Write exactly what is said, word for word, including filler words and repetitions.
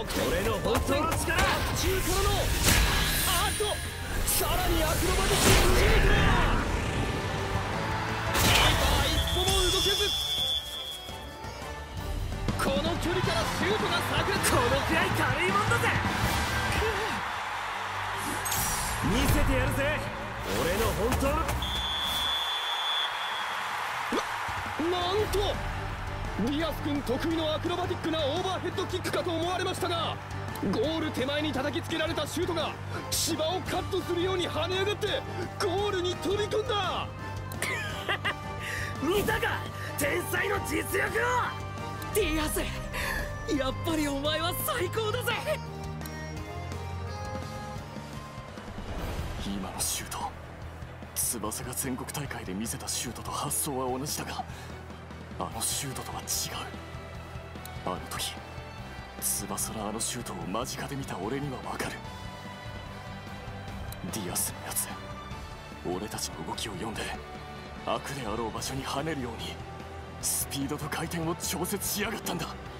俺の本当の力。中からのあっとさらにアクロバティックシュート。キーパー一歩も動けず。この距離からシュートが炸裂。このくらい軽いもんだぜ。見せてやるぜ俺の本当の。な、なんとディアス君得意のアクロバティックなオーバーヘッドキックかと思われましたが、ゴール手前に叩きつけられたシュートが芝をカットするように跳ね上がってゴールに飛び込んだ。見たか天才の実力を。ディアス、やっぱりお前は最高だぜ。 今のシュート、翼が全国大会で見せたシュートと発想は同じだが、あのシュートとは違う。あの時翼のあのシュートを間近で見た俺には分かる。ディアスのやつ、俺たちの動きを読んで悪であろう場所に跳ねるようにスピードと回転を調節しやがったんだ。